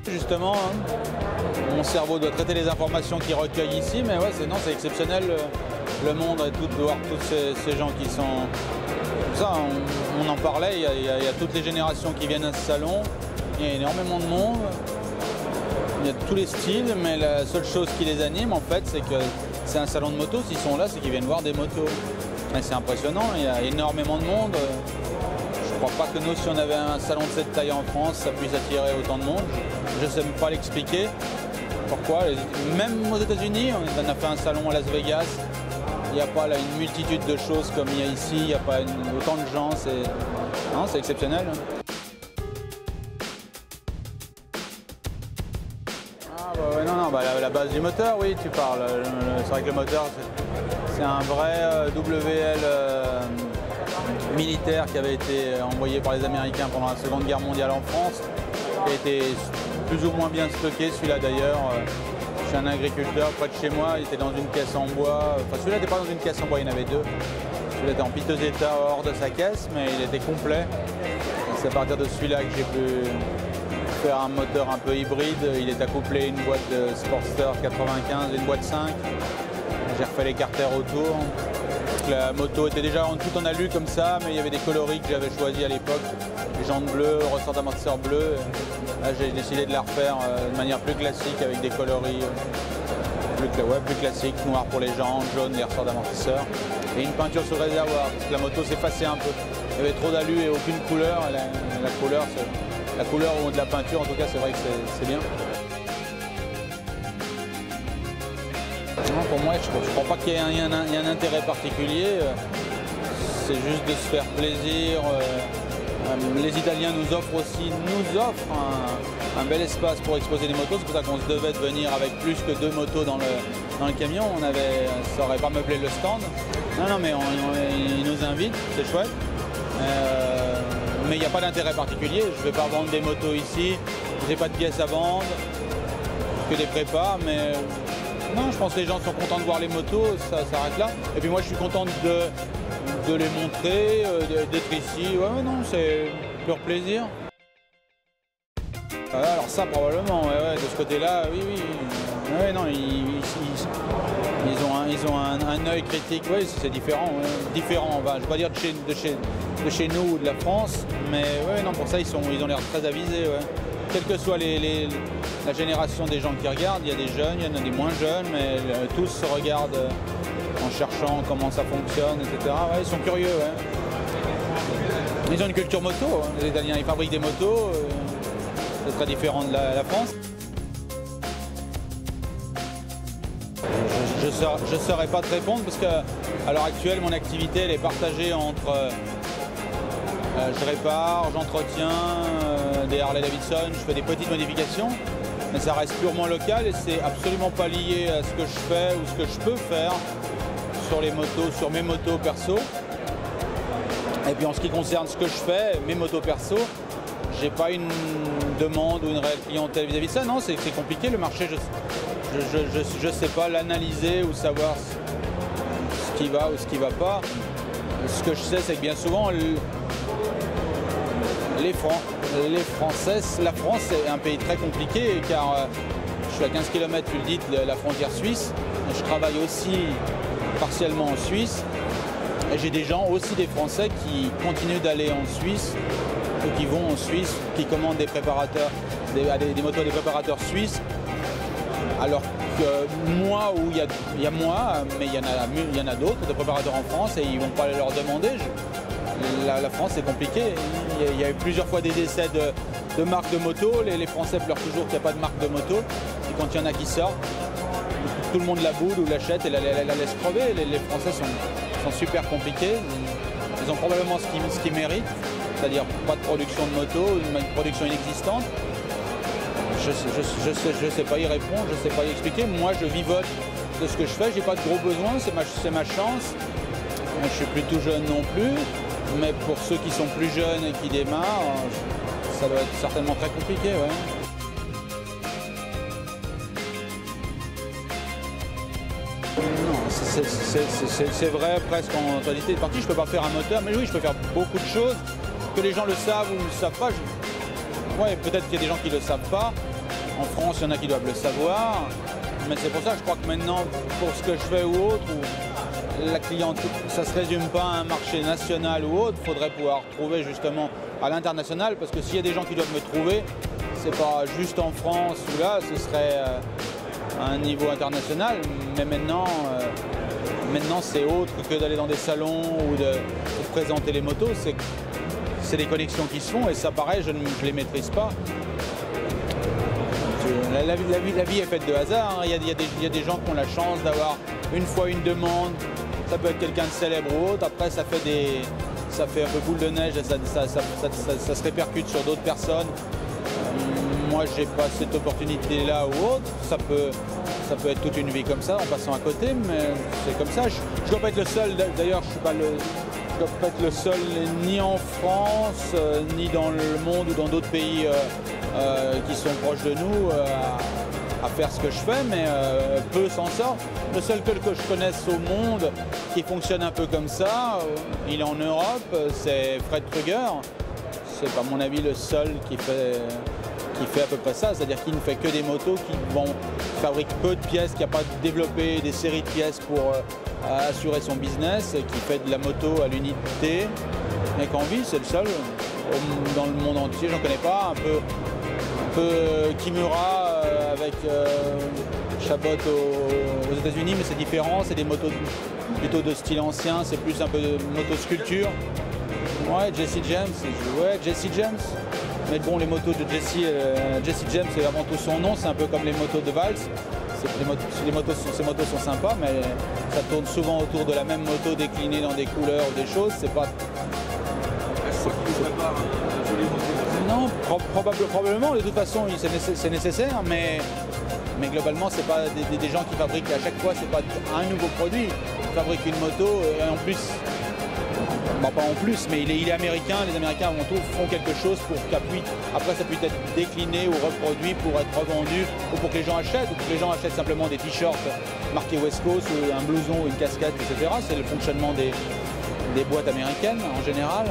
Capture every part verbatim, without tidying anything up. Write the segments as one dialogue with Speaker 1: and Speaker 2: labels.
Speaker 1: Justement, hein. Mon cerveau doit traiter les informations qu'il recueille ici, mais ouais, c'est non, c'est exceptionnel le, le monde et tout, de voir tous ces, ces gens qui sont... Ça, on, on en parlait, il y, a, il, y a, il y a toutes les générations qui viennent à ce salon, il y a énormément de monde, il y a tous les styles, mais la seule chose qui les anime, en fait, c'est que c'est un salon de moto. S'ils sont là, c'est qu'ils viennent voir des motos. C'est impressionnant, il y a énormément de monde. Je ne crois pas que nous, si on avait un salon de cette taille en France, ça puisse attirer autant de monde. Je ne sais même pas l'expliquer. Pourquoi? Même aux États-Unis, on a fait un salon à Las Vegas. Il n'y a pas là une multitude de choses comme il y a ici. Il n'y a pas une, autant de gens. C'est exceptionnel. Ah bah ouais, non, non, bah la, la base du moteur, oui, tu parles. C'est vrai que le moteur, c'est un vrai euh, W L euh, militaire qui avait été envoyé par les Américains pendant la Seconde Guerre mondiale en France, qui a été plus ou moins bien stocké, celui-là d'ailleurs. Je suis un agriculteur près de chez moi, il était dans une caisse en bois. Enfin, celui-là n'était pas dans une caisse en bois, il y en avait deux. Celui-là était en piteux état hors de sa caisse, mais il était complet. C'est à partir de celui-là que j'ai pu faire un moteur un peu hybride. Il est accouplé à une boîte de Sportster quatre-vingt-quinze et une boîte cinq. J'ai refait les carters autour. La moto était déjà tout en alu comme ça, mais il y avait des coloris que j'avais choisis à l'époque. Les jantes bleues, ressort d'amortisseur bleu. Là, j'ai décidé de la refaire de manière plus classique avec des coloris plus, ouais, plus classiques, noir pour les jantes, jaune les ressorts d'amortisseur. Et une peinture sur le réservoir, parce que la moto s'effaçait un peu. Il y avait trop d'alu et aucune couleur. La, la couleur, la couleur ou de la peinture, en tout cas, c'est vrai que c'est bien. Non, pour moi, je ne crois pas qu'il y ait un, un, un, un intérêt particulier. C'est juste de se faire plaisir. Les Italiens nous offrent aussi, nous offrent un, un bel espace pour exposer des motos. C'est pour ça qu'on se devait de venir avec plus que deux motos dans le, dans le camion. On avait, ça n'aurait pas meublé le stand. Non, non, mais on, on, ils nous invitent, c'est chouette. Euh, mais il n'y a pas d'intérêt particulier. Je ne vais pas vendre des motos ici. Je n'ai pas de pièces à vendre, que des prépas. Mais non, je pense que les gens sont contents de voir les motos, ça s'arrête là. Et puis moi, je suis content de... de les montrer, d'être ici. Ouais, non, c'est pur plaisir. Alors ça, probablement, ouais, ouais, de ce côté-là, oui, oui. Ouais, non, ils, ils, ils ont un, ils ont un, un œil critique, oui, c'est différent. Ouais. Différent, enfin, je ne vais pas dire de chez, de, chez, de chez nous ou de la France, mais ouais, non, pour ça, ils, sont, ils ont l'air très avisés. Ouais. Quelle que soit les, les, la génération des gens qui regardent, il y a des jeunes, il y en a des moins jeunes, mais euh, tous se regardent euh, en cherchant comment ça fonctionne, et cetera. Ouais, ils sont curieux. Ouais. Ils ont une culture moto, hein. Les Italiens, ils fabriquent des motos, euh, c'est très différent de la, la France. Je ne saurais pas te répondre parce qu'à l'heure actuelle, mon activité elle est partagée entre euh, je répare, j'entretiens euh, des Harley Davidson, je fais des petites modifications, mais ça reste purement local et c'est absolument pas lié à ce que je fais ou ce que je peux faire sur les motos, sur mes motos perso. Et puis en ce qui concerne ce que je fais, mes motos perso, j'ai pas une demande ou une réelle clientèle vis-à-vis de ça. Non, c'est compliqué le marché, je je, je, je, je sais pas l'analyser ou savoir ce, ce qui va ou ce qui va pas. Ce que je sais, c'est que bien souvent, le, les, Fran les Français, la France est un pays très compliqué car euh, je suis à quinze kilomètres, tu le dis, de la frontière suisse. Je travaille aussi partiellement en Suisse. Et j'ai des gens, aussi des Français, qui continuent d'aller en Suisse ou qui vont en Suisse, qui commandent des préparateurs, des, des, des motos des préparateurs suisses. Alors que moi, où il y a, il y a moi, mais il y en a, il y en a d'autres, des préparateurs en France, et ils ne vont pas leur demander. Je, la, la France, c'est compliqué. Il y, a, il y a eu plusieurs fois des essais de, de marques de moto. Les, les Français pleurent toujours qu'il n'y a pas de marque de moto. Et quand il y en a qui sortent, tout le monde la boude ou l'achète et la, la, la laisse crever. Les, les Français sont, sont super compliqués. Ils ont probablement ce qu'ils ce qu'ils méritent, c'est-à-dire pas de production de moto, une production inexistante. Je ne je, je, je sais pas y répondre, je ne sais pas y expliquer. Moi, je vivote de ce que je fais, j'ai pas de gros besoins, c'est ma, ma chance. Je suis plus tout jeune non plus, mais pour ceux qui sont plus jeunes et qui démarrent, ça doit être certainement très compliqué. Ouais. C'est vrai presque en totalité de partie. Je ne peux pas faire un moteur, mais oui, je peux faire beaucoup de choses. Que les gens le savent ou ne le savent pas. Je... Ouais, peut-être qu'il y a des gens qui ne le savent pas. En France, il y en a qui doivent le savoir. Mais c'est pour ça que je crois que maintenant, pour ce que je fais ou autre, où la clientèle, ça ne se résume pas à un marché national ou autre, il faudrait pouvoir trouver justement à l'international, parce que s'il y a des gens qui doivent me trouver, c'est pas juste en France ou là, ce serait à un niveau international. Mais maintenant, euh, maintenant c'est autre que d'aller dans des salons ou de, de présenter les motos. C'est des connexions qui se font et ça, pareil, je ne je les maîtrise pas. La, la, la, vie, la vie est faite de hasard, hein. il, y a, il, y a des, il y a des gens qui ont la chance d'avoir une fois une demande, ça peut être quelqu'un de célèbre ou autre, après ça fait, des, ça fait un peu boule de neige et ça, ça, ça, ça, ça, ça se répercute sur d'autres personnes. Euh, moi j'ai pas cette opportunité-là ou autre, ça peut, ça peut être toute une vie comme ça en passant à côté, mais c'est comme ça. Je ne dois pas être le seul, d'ailleurs je suis pas le... Je ne dois pas être le seul ni en France, euh, ni dans le monde ou dans d'autres pays euh, euh, qui sont proches de nous euh, à, à faire ce que je fais, mais euh, peu s'en sortent. Le seul que, que je connaisse au monde qui fonctionne un peu comme ça, euh, il est en Europe, c'est Fred Krueger. C'est à mon avis le seul qui fait, qui fait à peu près ça, c'est-à-dire qu'il ne fait que des motos qui vont fabrique peu de pièces, qui n'a pas développé des séries de pièces pour euh, assurer son business, qui fait de la moto à l'unité, mais qu'en vie, c'est le seul dans le monde entier. J'en connais pas. Un peu, un peu Kimura euh, avec euh, Chabot aux, aux États-Unis, mais c'est différent. C'est des motos plutôt de style ancien. C'est plus un peu de moto-sculpture. Ouais, Jesse James. Ouais, Jesse James. Mais bon, les motos de Jesse, euh, Jesse James, c'est avant tout son nom. C'est un peu comme les motos de Vals. Les motos, les motos, ces motos sont sympas, mais ça tourne souvent autour de la même moto déclinée dans des couleurs ou des choses. C'est pas. Non, pro probable, probablement. De toute façon, c'est nécessaire, mais, mais globalement, c'est pas des, des gens qui fabriquent à chaque fois. C'est pas un nouveau produit. Ils fabriquent une moto et en plus. Bah, pas en plus, mais il est, il est américain. Les Américains avant tout font quelque chose pour qu'après après ça puisse être décliné ou reproduit pour être revendu ou pour que les gens achètent, ou pour que les gens achètent simplement des t-shirts marqués West Coast ou un blouson ou une casquette, et cetera. C'est le fonctionnement des, des boîtes américaines en général.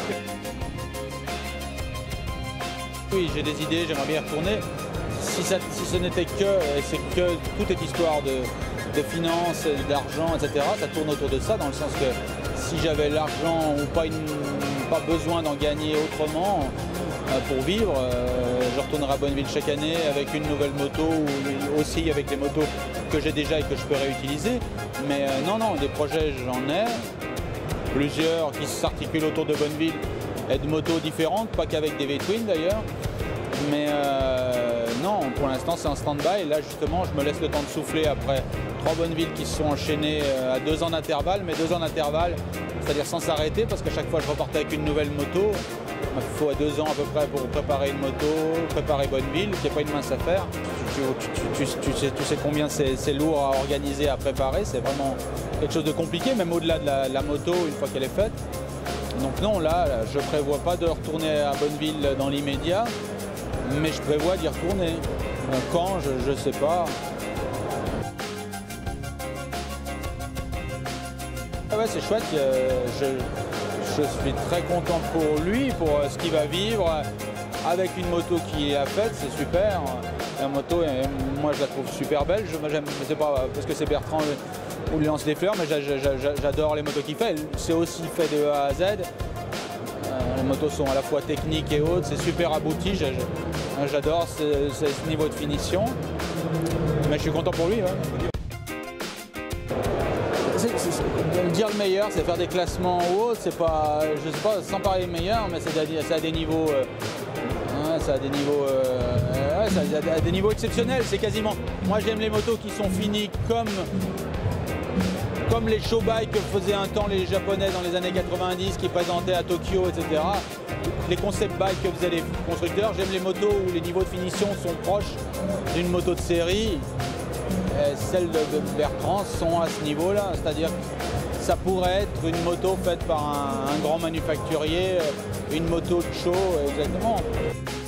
Speaker 1: Oui, j'ai des idées, j'aimerais bien y retourner. Si, ça, si ce n'était que, et c'est que tout est histoire de, de finances, d'argent, et cetera, ça tourne autour de ça, dans le sens que si j'avais l'argent ou pas, une, pas besoin d'en gagner autrement euh, pour vivre, euh, je retournerai à Bonneville chaque année avec une nouvelle moto ou aussi avec les motos que j'ai déjà et que je peux réutiliser. Mais euh, non, non, des projets j'en ai, plusieurs qui s'articulent autour de Bonneville et de motos différentes, pas qu'avec des V-Twin d'ailleurs. Mais euh, non, pour l'instant c'est un stand-by. Là justement, je me laisse le temps de souffler après trois Bonnevilles qui se sont enchaînées à deux ans d'intervalle, mais deux ans d'intervalle, c'est-à-dire sans s'arrêter, parce qu'à chaque fois je repartais avec une nouvelle moto. Il faut deux ans à peu près pour préparer une moto, préparer Bonneville, qui n'est pas une mince affaire. Tu, tu, tu, tu, sais, tu sais combien c'est lourd à organiser, à préparer, c'est vraiment quelque chose de compliqué, même au-delà de la, la moto une fois qu'elle est faite. Donc non, là, je ne prévois pas de retourner à Bonneville dans l'immédiat. Mais je prévois d'y retourner. Quand, je ne sais pas. Ah ouais, c'est chouette. Je, je suis très content pour lui, pour ce qu'il va vivre avec une moto qui a faite, c'est super. La moto, moi je la trouve super belle. Je ne sais pas parce que c'est Bertrand ou lui lance des fleurs, mais j'adore les motos qu'il fait. C'est aussi fait de A à Z. Les motos sont à la fois techniques et hautes, c'est super abouti, j'adore ce, ce niveau de finition, mais je suis content pour lui. Ouais. C est, c est, c est, dire le meilleur, c'est faire des classements ou autre, c'est pas, je sais pas, sans parler meilleur, mais c'est à, à des niveaux, euh, ouais, ça a des niveaux, euh, ouais, ça a des niveaux exceptionnels, c'est quasiment. Moi j'aime les motos qui sont finies comme. Comme les show bikes que faisaient un temps les Japonais dans les années quatre-vingt-dix, qui présentaient à Tokyo, et cetera. Les concept bikes que faisaient les constructeurs, j'aime les motos où les niveaux de finition sont proches d'une moto de série. Et celles de Bertrand sont à ce niveau-là, c'est-à-dire que ça pourrait être une moto faite par un, un grand manufacturier, une moto de show, exactement.